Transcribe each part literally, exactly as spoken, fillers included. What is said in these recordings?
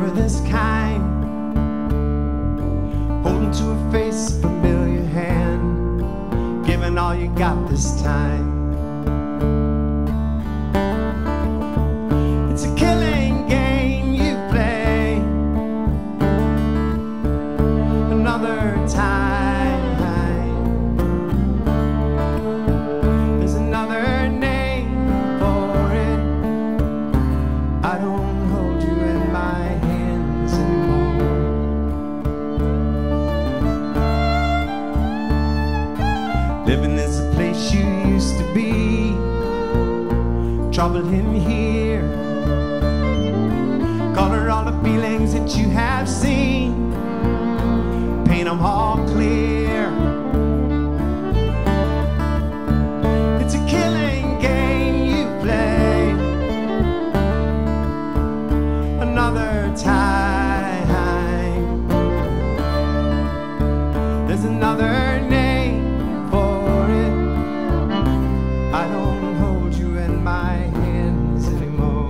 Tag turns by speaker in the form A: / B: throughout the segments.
A: never this kind, holding to a face, a familiar hand, giving all you got this time. It's a killing game you play, another time. There's another name for it. I don't hold you in my hands anymore. Living is a place you used to be, trouble him here. Color all the feelings that you have seen, paint them all clear. It's a killing game you play, another time. There's another name for it. I don't hold you in my hands anymore.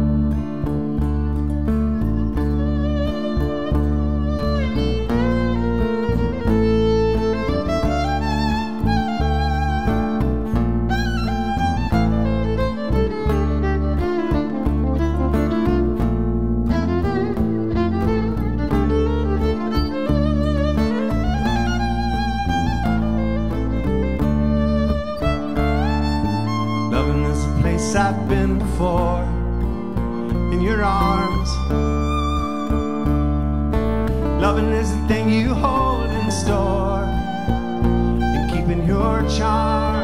A: Loving is a place I've been before, in your arms. Loving is the thing you hold in store, and keeping your charm.